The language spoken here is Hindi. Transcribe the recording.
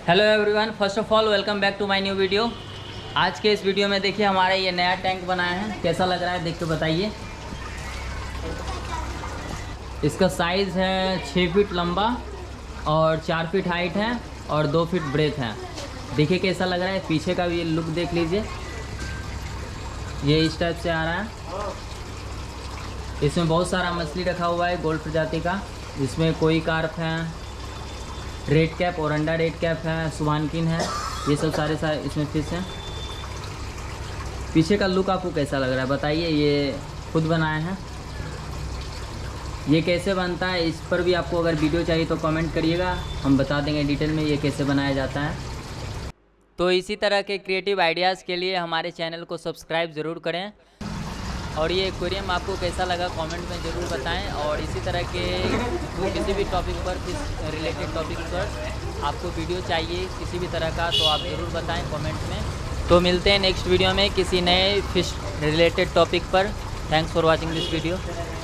Hello everyone, first of all welcome back to my new video. आज के इस वीडियो में देखिए हमारा ये नया टैंक बनाया है। कैसा लग रहा है देख के बताइए। इसका साइज़ है 6 फीट लंबा और 4 फीट हाइट है और 2 फीट ब्रेथ है। देखिए कैसा लग रहा है। पीछे का भी ये लुक देख लीजिए, ये इस टाइप से आ रहा है। इसमें बहुत सारा मछली रखा हुआ है गोल्ड प्रजाति का। इसमें कोई कार्प है, रेड कैप और अंडा रेड कैप है, सुबानकिन है, ये सब सारे इसमें फिश हैं। पीछे का लुक आपको कैसा लग रहा है बताइए। ये खुद बनाया है। ये कैसे बनता है इस पर भी आपको अगर वीडियो चाहिए तो कमेंट करिएगा, हम बता देंगे डिटेल में ये कैसे बनाया जाता है। तो इसी तरह के क्रिएटिव आइडियाज़ के लिए हमारे चैनल को सब्सक्राइब ज़रूर करें। और ये एक्वेरियम आपको कैसा लगा कमेंट में ज़रूर बताएं। और इसी तरह के किसी भी टॉपिक पर, किस रिलेटेड टॉपिक पर आपको वीडियो चाहिए किसी भी तरह का तो आप ज़रूर बताएं कमेंट में। तो मिलते हैं नेक्स्ट वीडियो में किसी नए फिश रिलेटेड टॉपिक पर। Thanks for watching this video.